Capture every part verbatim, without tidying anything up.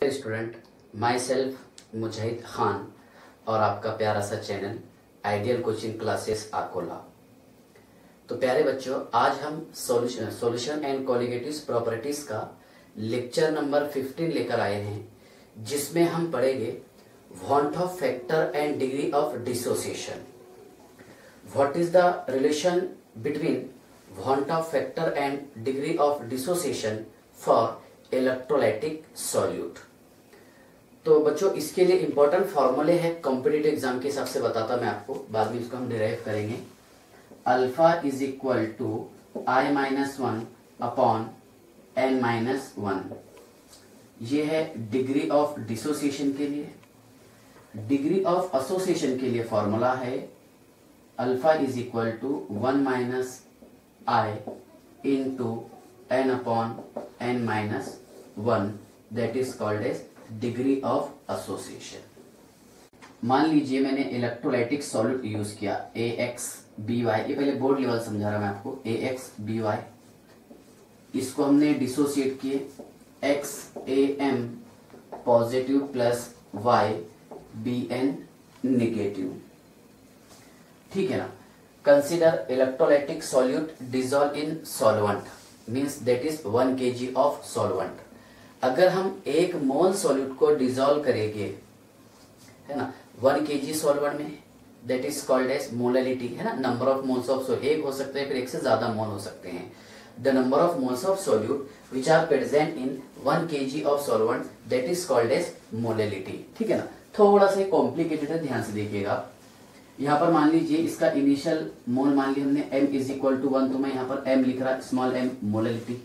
Student, myself Mujahid Khan और आपका प्यारा सा channel ideal coaching classes Akola. तो प्यारे बच्चों, आज हम solution solution and colligative properties का लेक्चर नंबर फिफ्टीन लेकर आए हैं, जिसमें हम पढ़ेंगे van't Hoff factor and degree of dissociation. What is the relation between van't Hoff factor and degree of dissociation for electrolytic solute. तो बच्चों, इसके लिए इंपॉर्टेंट फॉर्मूले हैं, कॉम्पिटिटिव एग्जाम के हिसाब से बताता मैं आपको, बाद में इसको हम डिराइव करेंगे। Alpha is equal to i minus one upon n minus one. ये है डिग्री ऑफ डिसोसिएशन के लिए। डिग्री ऑफ एसोसिएशन के लिए फॉर्मूला है alpha is equal to one minus i into n upon n minus one, that is called as degree of association. मान लीजिए मैंने इलेक्ट्रोलाइटिक सॉल्यूट यूज किया ए एक्स बी वाई, ये पहले बोर्ड लेवल समझा रहा मैं आपको, ए एक्स बी वाई। इसको हमने डिसोसिएट किए x a m positive plus y b n negative, ठीक है ना। Consider electrolytic solute dissolve in solvent, means that is one kg of solvent. अगर हम एक मोल सॉल्यूट को डिसॉल्व करेंगे, है ना, वन केजी सॉल्वेंट में, that is called as molality, है ना। Number of moles of solute एक हो सकते हैं, फिर एक से ज्यादा मोल हो सकते हैं। The number of moles of solute which are present in one kg of solvent, that is called as molality, ठीक है ना। थोड़ा सा कॉम्प्लिकेटेड है, ध्यान से देखिएगा। यहाँ पर मान लीजिए इसका इनिशियल मोल मान लिया हमने m is equal to one, तो मैं यहाँ पर m लिख रहा, स्मॉल m मोलैलिटी।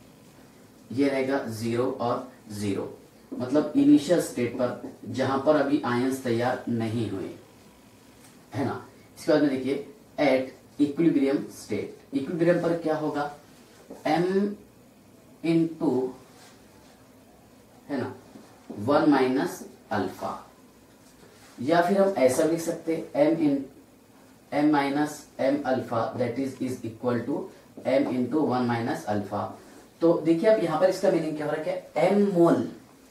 ये रहेगा जीरो और जीरो, मतलब इनिशियल स्टेट पर जहां पर अभी आयंस तैयार नहीं हुए, है ना। इसके बाद में देखिए एट इक्विलिब्रियम स्टेट, इक्विलिब्रियम पर क्या होगा, m इंटू, है ना, वन माइनस अल्फा, या फिर हम ऐसा लिख सकते हैं m in m minus m alpha, that is is equal to m into one minus alpha. तो देखिए अब यहां पर इसका मीनिंग क्या हो रहा है, m mole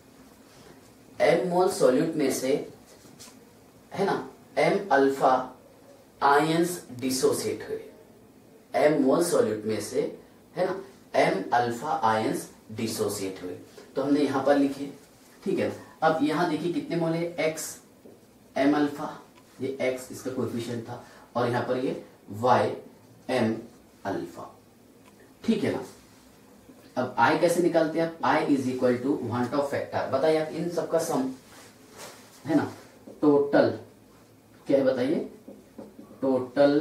m mole solute में से, है ना, m अल्फा आयंस डिसोसिएट हुए, m मोल सॉल्यूट में से, है ना, m अल्फा आयंस डिसोसिएट हुए, तो हमने यहां पर लिखे, ठीक है। अब यहां देखिए कितने मोल है, x m अल्फा, ये x इसका कोएफिशिएंट था, और यहां पर ये y m अल्फा, ठीक है ना। अब I कैसे निकालते हैं आप, I is equal to van't Hoff factor, बताइए आप इन सबका सम, है ना, टोटल क्या है बताइए, टोटल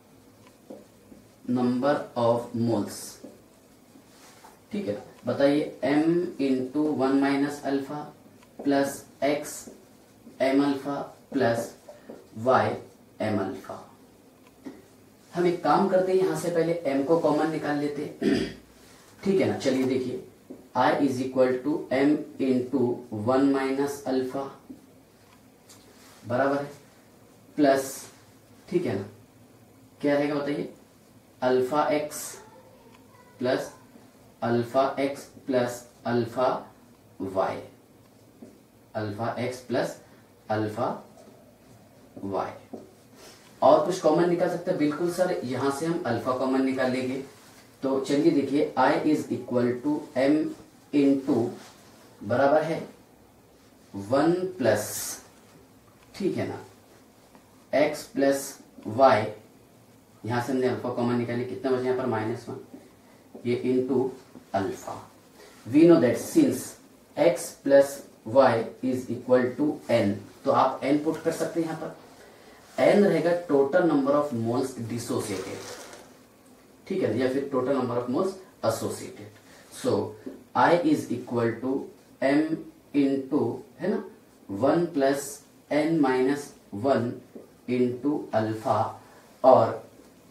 नंबर ऑफ मोल्स, ठीक है ना। बताइए m into one minus alpha plus x m alpha plus y m alpha. हम एक काम करते हैं, यहां से पहले m को कॉमन निकाल लेते हैं, ठीक है ना। चलिए देखिए I is equal to m into one minus alpha बराबर है प्लस, ठीक है ना, क्या रहेगा बताइए, alpha x plus alpha x plus alpha y, alpha x plus alpha y. और कुछ कॉमन निकाल सकते हैं, बिल्कुल सर, यहां से हम अल्फा कॉमन निकाल लेंगे। तो चलिए देखिए I is equal to m into बराबर है वन प्लस, ठीक है ना, x प्लस वाई, यहां से हमने अल्फा कॉमन निकाली, कितना बचे यहाँ पर माइनस वन, ये into alpha. We know that since x plus y is equal to n, तो आप n पुट कर सकते हैं यहाँ पर। n रहेगा total number of moles dissociated, ठीक है, या फिर total number of moles associated. So I is equal to m into, है ना, one plus n minus one into alpha. और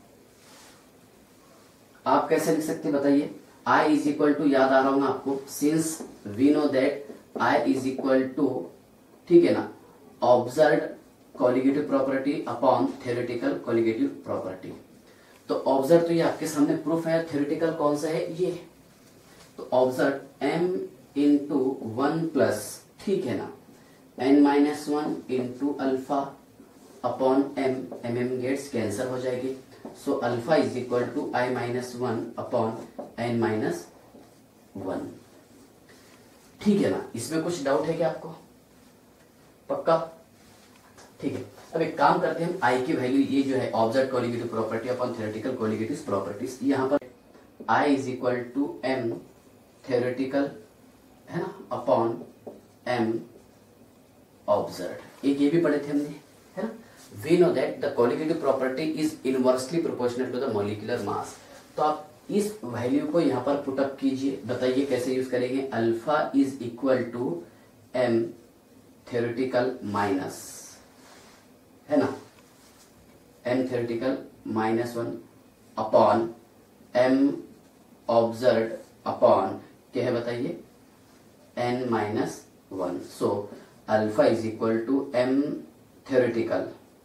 आप कैसे लिख सकते बताइए, I इज इक्वल टू, याद आ रहा हूं आपको, since we know that I is equal to, ठीक है ना, observed colligative property upon theoretical colligative property. तो ऑब्जर्व तो ये आपके सामने प्रूफ है, थ्योरेटिकल कौन सा है, ये। तो observe m into one plus ठीक है ना, n minus one into alpha upon m, m m gets cancel हो जाएगी, so alpha is equal to i minus one upon n minus one. ठीक है ना, इसमें कुछ डाउट है क्या आपको? पक्का? ठीक है, अब एक काम करते हैं हम, आई की वैल्यू ये जो है observe colligative property upon theoretical colligative properties, यहाँ पर i is equal to m theoretical है ना अपॉन एम ऑब्जर्व। एक ये भी पढ़े थे हमने, है ना, we know that the colligative property is inversely proportional to the molecular mass. तो आप इस वैल्यू को यहां पर पुटअप कीजिए, बताइए कैसे यूज करेंगे। Alpha is equal to m theoretical minus, है ना, m theoretical minus one upon m observe upon क्या है बताइए, n minus one. So alpha is equal to m theoretical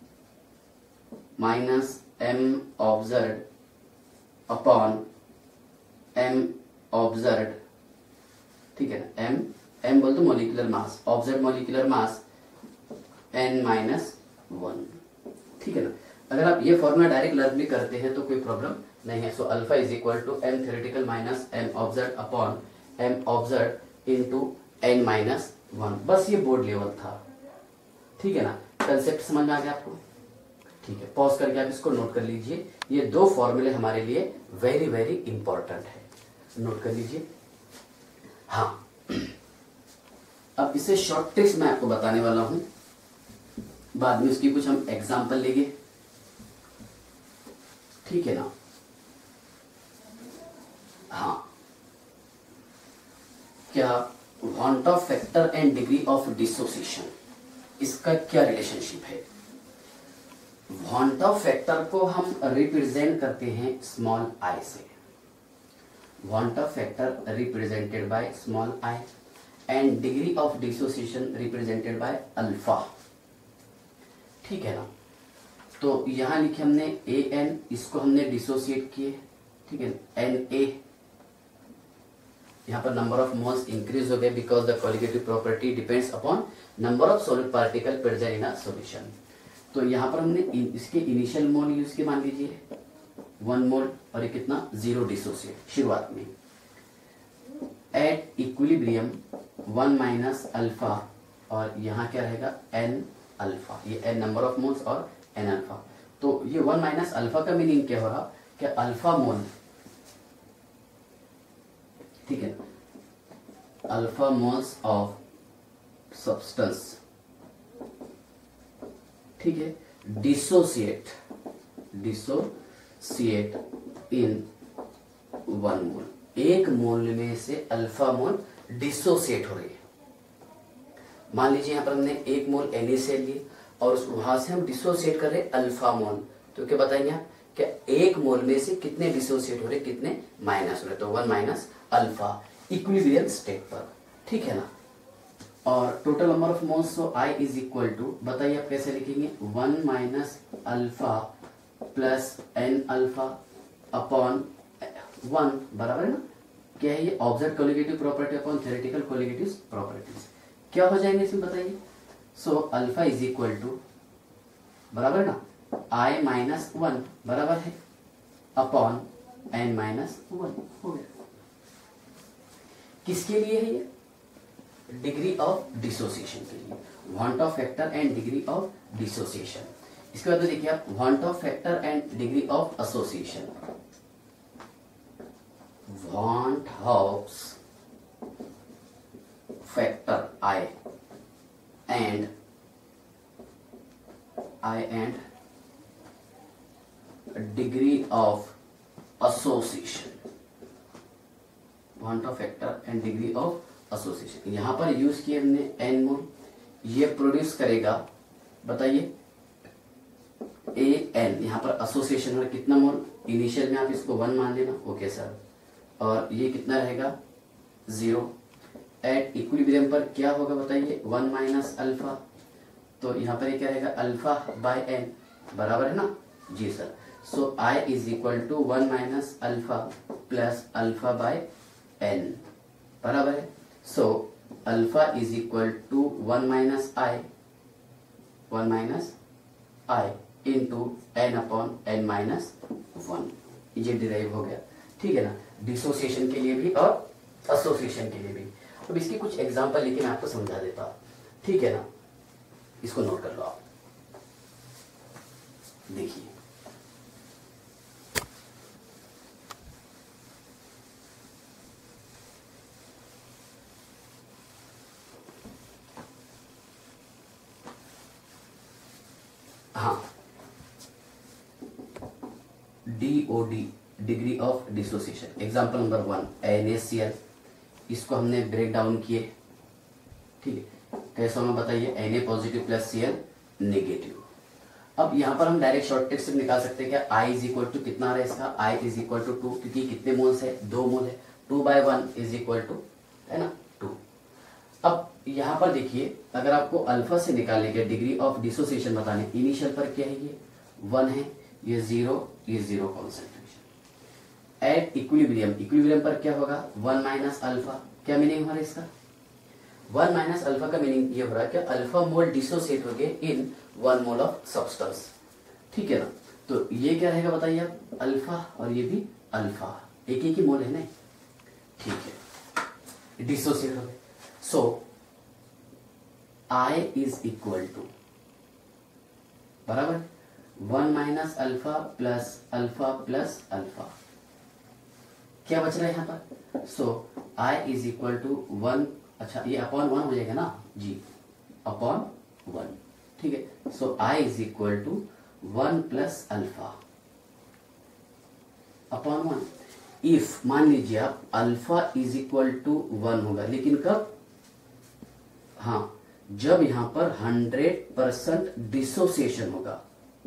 minus m observe upon m observe, ठीक है ना, m m बोल दो molecular mass, observe molecular mass n minus one. ठीक है ना, अगर आप ये फॉर्मूला डायरेक्ट लर्न भी करते हैं तो कोई प्रॉब्लम नहीं है। So alpha is equal to m theoretical minus m observe upon m observe into n minus one. बस ये बोर्ड लेवल था, ठीक है ना, कंसेप्ट समझ में आ गया आपको? ठीक है, पॉज करके आप इसको नोट कर लीजिए, ये दो फॉर्मूले हमारे लिए वेरी वेरी इंपॉर्टेंट है, नोट कर लीजिए। हाँ, अब इसे शॉर्ट ट्रिक्स मैं आपको बताने वाला हूं, बाद में उसकी कुछ हम एग्जांपल लेंगे, ठीक है ना। हाँ, क्या van't Hoff factor and degree of dissociation, इसका क्या रिलेशनशिप है? वांट ऑफ फैक्टर को हम रिप्रेजेंट करते हैं स्मॉल आई से, van't Hoff factor represented by small i and degree of dissociation represented by alpha, ठीक है ना। तो यहां लिखे हमने ए एन, इसको हमने डिसोसिएट किए, ठीक है, एन ए, यहाँ पर नंबर ऑफ मोल्स इंक्रीज हो गए because the colligative property depends upon number of solid particle present in a solution. तो यहाँ पर हमने इन, इसके इनिशियल मोल यूज किए, मान लीजिए वन मोल, और ये कितना, जीरो डिसोसिएट शुरुआत में। At equilibrium one minus alpha, और यहाँ क्या रहेगा, एन अल्फा, ये एन नंबर ऑफ मोल्स और एन अल्फा। तो ये वन माइनस अल्फा का मीनिंग क्या हो रहा, कि अल्फा मोल, ठीक है, अल्फा मोल्स ऑफ सब्सटेंस, ठीक है, dissociate dissociate in one mole, एक मोल में से अल्फा मोल डिसोसिएट हो रही है। मान लीजिए यहां पर हमने एक मोल एन से लिए और वहां से हम डिसोसिएट कर रहे अल्फा मोल, तो क्या बताएंगे आप, क्या एक मोल में से कितने डिसोसिएट हो रहे, कितने माइनस हो रहे, तो one minus alpha equilibrium state पर, ठीक है ना। और total number of moles, so i is equal to, बताइए आप कैसे लिखेंगे, one minus alpha plus n alpha upon one, बराबर है ना। क्या है ये, observe colligative property upon theoretical colligative properties, क्या हो जाएंगे इसमें बताइए। So alpha is equal to, बराबर है ना, आई माइनस वन, बराबर है, अपॉन एन माइनस वन, हो गया। किसके लिए है ये, डिग्री ऑफ डिसोसिएशन के लिए, van't Hoff factor and degree of dissociation. इसके बाद देखिए आप, van't Hoff factor and degree of association, van't Hoff factor i and i and degree of association, van't Hoff factor and degree of association. यहां पर use किए हमने N मोल, ये produce करेगा, बताइए ए एन, यहां पर एसोसिएशन में कितना मोल, इनिशियल में आप इसको वन मान लेना, ओके सर, और ये कितना रहेगा, जीरो। एट इक्विलिब्रियम पर क्या होगा बताइए, वन माइनस अल्फा, तो यहाँ पर ये क्या रहेगा, अल्फा बाय एन, बराबर है ना जी sir. So i is equal to one minus alpha plus alpha by n, बराबर है। So alpha is equal to one minus i one minus i into n upon n minus one, ये derive हो गया। ठीक है ना, dissociation के लिए भी और एसोसिएशन के लिए भी। अब इसकी कुछ एग्जांपल लेके मैं आपको समझा देता हूं, ठीक है ना, इसको नोट कर लो आप। देखिए हाँ, DOD degree of dissociation, example number one N A C L, इसको हमने ब्रेक डाउन किए। ठीक है, कैसे हमें बताइए, N A positive plus C L negative. अब यहाँ पर हम डायरेक्ट शॉर्ट ट्रिक से निकाल सकते हैं क्या, आई इज इक्वल टू कितना आ रहा है इसका, i is equal to two, क्योंकि कितने मोल्स है, दो मोल है, two by one is equal to, है ना, टू। अब यहाँ पर देखिए, अगर आपको अल्फा से निकालने के डिग्री ऑफ डिसोसिएशन बताने, इनिशियल पर क्या है, ये वन है, ये जीरो, ये zero concentration. At equilibrium, equilibrium पर क्या होगा, वन माइनस अल्फा, क्या मीनिंग हो रहा है इसका, वन माइनस अल्फा का मीनिंग ये हो रहा है कि अल्फा मोल डिसोसिएट हो गए in one mole of substance. ठीक है ना, तो ये क्या रहेगा बताइए आप, अल्फा और ये भी अल्फा, एक एक ही मोल है ना। ठीक है, डिसोसिएट हो गए। So i is equal to बराबर one minus alpha plus alpha plus alpha, क्या बच रहा है यहां पर, so i is equal to one, अच्छा ये अपॉन वन हो जाएगा ना जी, अपॉन वन। ठीक है, so i is equal to one plus alpha upon one. If मान लीजिए आप alpha is equal to one होगा, लेकिन कब, हाँ जब यहां पर हंड्रेड परसेंट डिसोसिएशन होगा।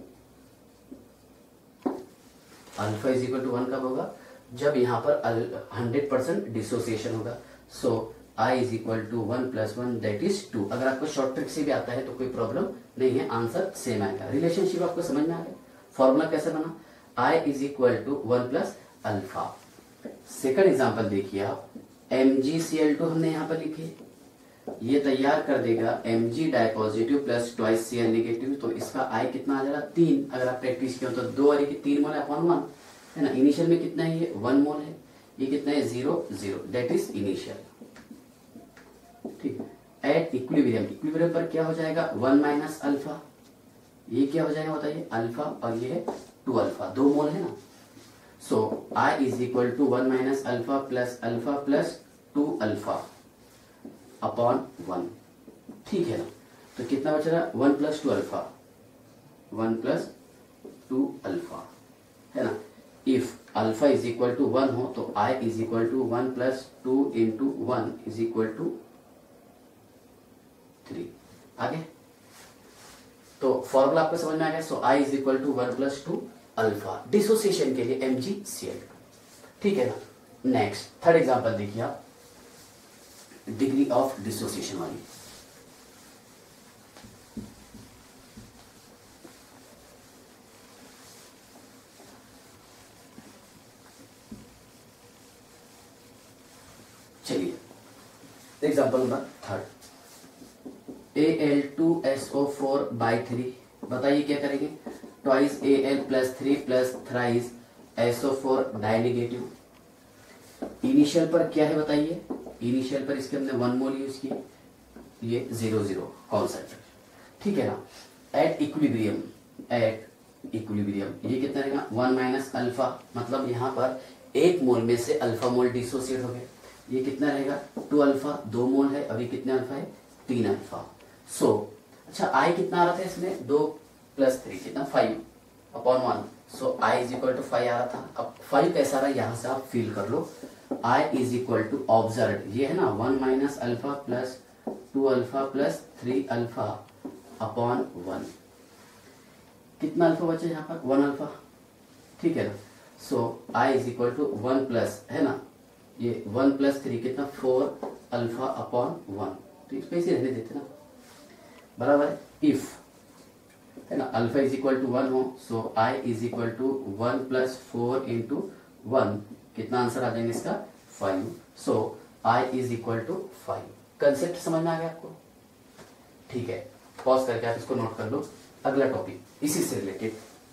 Alpha is equal to one कब होगा, जब यहां पर हंड्रेड परसेंट डिसोसिएशन होगा। So i is equal to one plus one that is two. अगर आपको शॉर्ट ट्रिक से भी आता है तो कोई प्रॉब्लम नहीं है, आंसर सेम आएगा। रिलेशनशिप आपको समझ में आ गया, फॉर्मूला कैसे बना, i is equal to one plus alpha. Second example देखिए आप, M G C L two हमने यहां पर लिखे, ये तैयार कर देगा M G di positive plus twice C L negative, तो इसका आई कितना आ जाएगा, तीन। अगर आप प्रैक्टिस किया तो दो और एक तीन मोल है अपॉन वन, है ना। इनिशियल में कितना है, ये वन मोल है, ये कितना है, zero zero, that is initial. ठीक है, एट इक्विलिब्रियम, इक्विलिब्रियम पर क्या हो जाएगा, वन माइनस अल्फा, ये क्या हो जाएगा बताइए, अल्फा और ये है टू अल्फा, दो मोल है ना। So i is equal to one minus alpha plus alpha plus two alpha upon one. ठीक है ना, तो कितना बच रहा है, one plus two alpha, one plus two alpha, है ना। If alpha is equal to one हो तो i is equal to one plus two into one is equal to three. आगे तो फॉर्मूला आपको समझ में आ गया। So i is equal to one plus two alpha, dissociation के लिए एम जी सी एल। ठीक है ना। नेक्स्ट थर्ड एग्जांपल देखिए आप, डिग्री ऑफ डिसोसिएशन वाली। चलिए example number third, A L two S O four by three. बताइए क्या करेंगे, twice A L plus three plus thrice S O four di negative. Initial पर क्या है बताइए, इनिशियल पर इसके हमने वन मोल यूज किए, ये जीरो जीरो कॉन्सेंट्रेशन। ठीक है ना। एट इक्विलिब्रियम, एट इक्विलिब्रियम ये कितना रहेगा, वन माइनस अल्फा, मतलब यहाँ पर एक मोल में से अल्फा मोल डिसोसिएट हो गए, ये कितना रहेगा, टू अल्फा, दो मोल है, अभी कितने अल्फा है, तीन अल्फा। सो अच्छा आई कितना आ रहा था इसमें, दो प्लस थ्री कितना, five upon one. So i is equal to five आ रहा था। अब फाइव कैसा रहा, यहां से आप फील कर लो। I is equal to observe, ये है ना, one minus alpha plus two alpha plus three alpha upon one. कितना अल्फा बचे यहाँ पर, वन अल्फा। ठीक है ना। So i is equal to one plus, है ना, ये वन प्लस थ्री कितना, फोर अल्फा अपॉन वन। तो इस पे इसे रहने देते ना, बराबर है। इफ है ना alpha is equal to one हो, so i is equal to one plus four into one, कितना आंसर आ जाएगा इसका, five. So i is equal to five. Concept समझ में आ गया आपको? ठीक है, पॉज करके आप इसको नोट कर लो। अगला टॉपिक इसी से रिलेटेड,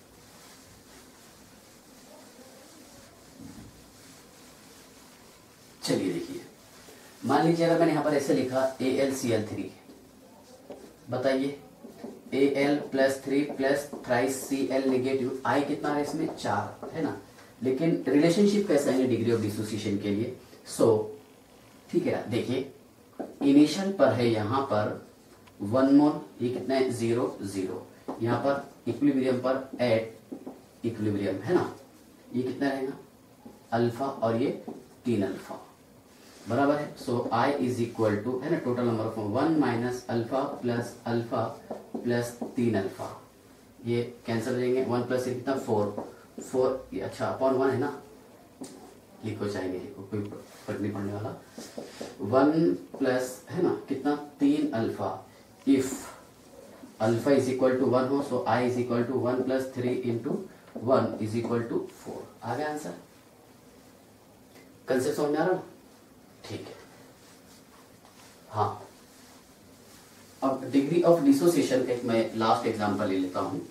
चलिए देखिए, मान लीजिए अगर मैंने यहां पर ऐसे लिखा A L C L three, बताइए A L plus three plus thrice C L negative, i कितना है इसमें? चार है ना। लेकिन रिलेशनशिप कैसा है डिग्री ऑफ डिसोसिएशन के लिए? सो ठीक है, देखिए इनिशियल पर है यहाँ पर वन मोल, ये कितना है? Zero zero. यहाँ पर इक्विलिब्रियम पर एट इक्विलिब्रियम है ना, ये कितना रहेगा? अल्फा, और ये तीन अल्फा, बराबर है। So i is equal to है ना, total number of one minus alpha plus alpha plus तीन अल्फा, ये कैंसिल हो जाएंगे। वन प्लस कितना? फोर फोर, ये अच्छा अपॉन वन है ना, लिखो चाहेंगे लिखो, कोई फर्क नहीं पड़ने वाला। वन प्लस है ना कितना? तीन alpha. If alpha is equal to one हो, so i is equal to one plus three into one is equal to four. आ गया आंसर? कंसेप्ट समझ में आ रहा ना? ठीक है। हाँ, अब डिग्री ऑफ डिसोसिएशन एक मैं लास्ट एग्जांपल ले लेता हूं।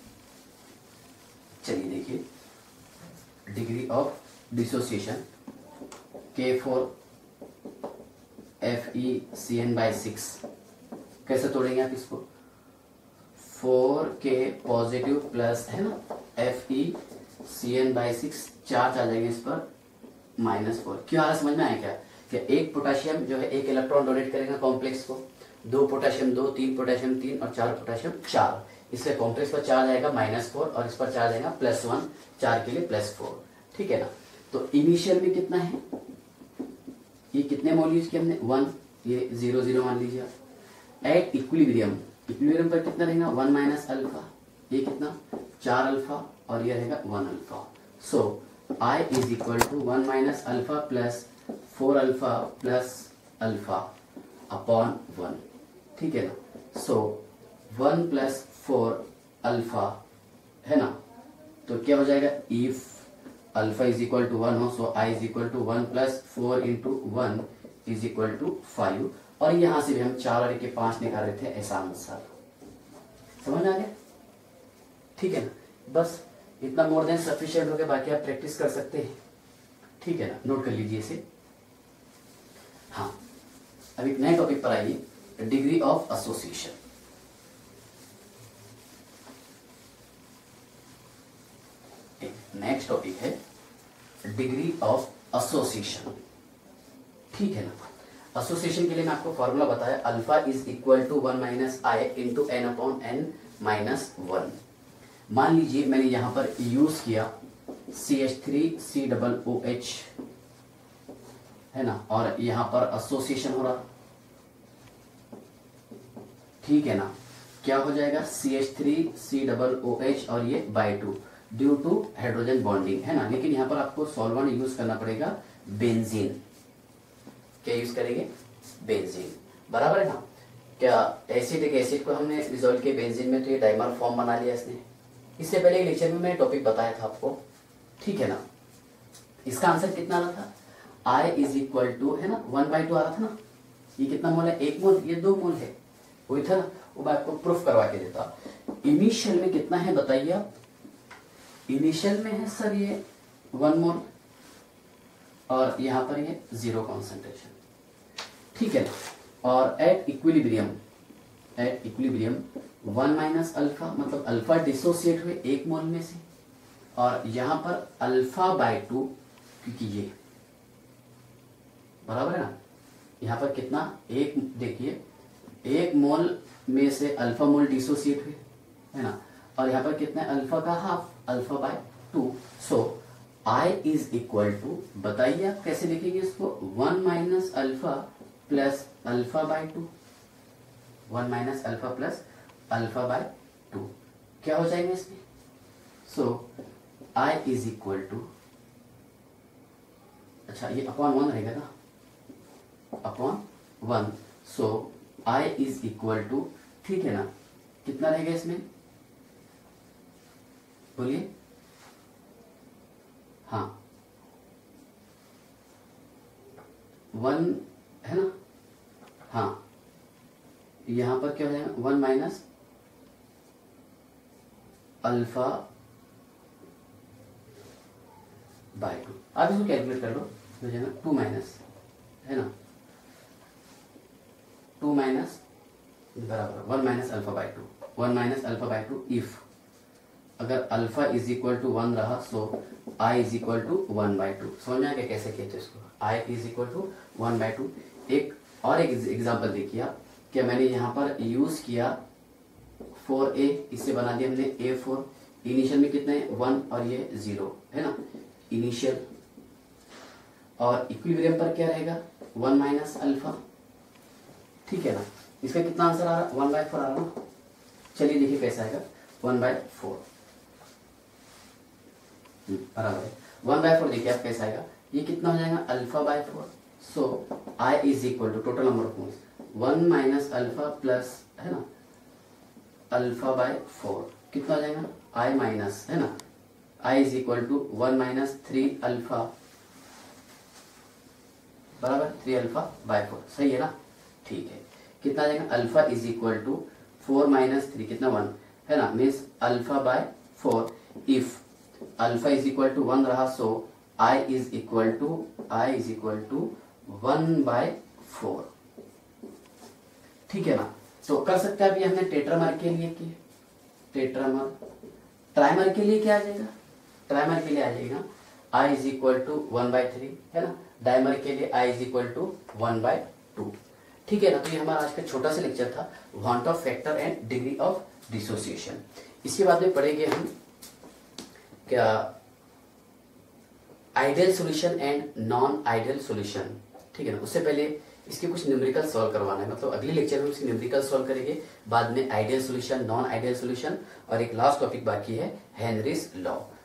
चलिए देखिए, डिग्री ऑफ डिसोसिएशन के four F E C N by six, कैसे तोड़ेंगे आप इसको? फोर के पॉजिटिव प्लस है ना F E C N by six, charge आ जाएंगे इस पर माइनस फोर। क्यों आ रहा समझ में आया क्या? कि एक पोटेशियम जो है एक इलेक्ट्रॉन डोनेट करेगा कॉम्प्लेक्स को, दो पोटेशियम दो, तीन पोटेशियम तीन और चार पोटेशियम चार, इसके कॉम्प्लेक्स पर चार्ज आएगा माइनस फोर और इस पर चार्ज आएगा प्लस वन, चार के लिए प्लस फोर, ठीक है ना। तो इनिशियल में कितना है? ये कितने मोल यूज किया हमने? वन, ये जीरो जीरो मान लीजिए। एट इक्विलिब्रियम, इक्विलिब्रियम पर कितना रहेगा? वन माइनस अल्फा, ये कितना? चार अल्फा और ये रहेगा one alpha. So i is equal to one minus alpha plus four alpha plus alpha upon one, ठीक है ना। सो वन प्लस फोर अल्फा है ना, तो क्या हो जाएगा? If alpha is equal to one हो, so i is equal to one plus four into one is equal to five. और यहां से भी हम चार और एक के पांच निकाल रहे थे, ऐसा आंसर समझ आ गया? ठीक है ना, बस इतना मोर देन सफिशिएंट हो गया, बाकी आप प्रैक्टिस कर सकते हैं, ठीक है ना। नोट कर लीजिए इसे। हाँ, अब एक नए टॉपिक पर आइए, degree of association. Next topic है डिग्री ऑफ एसोसिएशन, ठीक है ना। एसोसिएशन के लिए मैं आपको फॉर्मूला बताया, alpha is equal to one minus i into n upon n minus one. मान लीजिए मैंने यहां पर यूज किया C H three C double O H है ना, और यहां पर एसोसिएशन हो रहा, ठीक है ना। क्या हो जाएगा? C H three C double O H और ये by two due to hydrogen bonding है ना। लेकिन यहां पर आपको सॉल्वेंट यूज करना पड़ेगा बेंजीन। क्या यूज करेंगे? बेंजीन, बराबर है ना। क्या एसिडिक एसिड को हमने रिजोल्व किया बेंजीन में, तो ये डाइमर फॉर्म बना लिया इसने। इससे पहले लेक्चर में मैं टॉपिक बताया था आपको, ठीक है ना। इसका आंसर कितना आ रहा था? आई इज इक्वल टू है ना वन बाई टू आ रहा था ना। ये कितना मोल है? एक मोल, ये दो मोल है, वही था ना। वो मैं आपको प्रूफ करवा के देता। इनिशियल में कितना है बताइए आप? इनिशियल में है सर ये वन मोल और यहां पर ये जीरो कॉन्सेंट्रेशन, ठीक है ना। और at equilibrium, at equilibrium one minus alpha, मतलब अल्फा डिसोसिएट हुए एक मोल में से, और यहां पर अल्फा बाय टू, क्योंकि ये बराबर है ना। यहां पर कितना? एक, देखिए एक मोल में से अल्फा मोल डिसोसिएट हुए है ना, और यहां पर कितना? अल्फा का half, alpha by two. So i is equal to, बताइए आप कैसे लिखेंगे इसको? One minus alpha plus alpha by two, one minus alpha plus alpha by two, क्या हो जाएंगे इसमें? So i is equal to, अच्छा ये अपॉन वन रहेगा ना, upon one. So i is equal to, ठीक है ना, कितना रहेगा इसमें? बोलिए। हाँ, वन है ना, हाँ यहां पर क्या हो जाएगा, one minus alpha by two. आप इसको कैलकुलेट कर लो, हो जाएगा टू माइनस, है ना, टू माइनस बराबर one minus alpha by two, one minus alpha by two if अगर alpha is equal to one रहा so i is equal to one by two. समझ में आ गया कैसे किया थे इसको, i is equal to one by two. एक और एक एग्जांपल देखिए आप, क्या मैंने यहाँ पर यूज किया फोर ए, इससे बना दिया हमने ए फोर। इनिशियल में कितने वन और ये जीरो है ना, इनिशियल। और इक्विलिब्रियम पर क्या रहेगा, वन माइनस अल्फा, ठीक है ना। इसका कितना आंसर आ रहा, वन बाय फोर आ रहा ना। चलिए देखिए कैसा आएगा, वन बाय फोर बराबर है वन बाय फोर। देखिए आप कैसा आएगा, ये कितना हो जाएगा, alpha by four. So i is equal to total number of moles one minus alpha plus, है ना, अल्फा बाय फोर कितना हो जाएगा, आई माइनस, है ना, i is equal to one minus three alpha बराबर थ्री अल्फा बाय फोर। सही है ना, ठीक है। कितना आ जाएगा, alpha is equal to four minus three कितना वन, है ना, means alpha by four. If alpha is equal to one रहा so i is equal to i is equal to one by four, ठीक है ना। तो कर सकते हैं। अभी हमने टेट्रामर के लिए की, टेट्रामर। ट्राइमर के लिए क्या आ जाएगा, ट्राइमर के लिए आ जाएगा i is equal to one by three, है ना। डाइमर के लिए i is equal to one by two, ठीक है ना। तो ये हमारा आज का छोटा सा लेक्चर था, van't Hoff factor and degree of dissociation. इसके बाद में पढ़ेंगे हम क्या, ideal solution and non ideal solution, ठीक है ना। उससे पहले इसके कुछ न्यूमेरिकल सॉल्व करवाना है, मतलब अगले लेक्चर में इसके न्यूमेरिकल सॉल्व करेंगे, बाद में ideal solution, non ideal solution, और एक लास्ट टॉपिक बाकी है हेनरीज लॉ।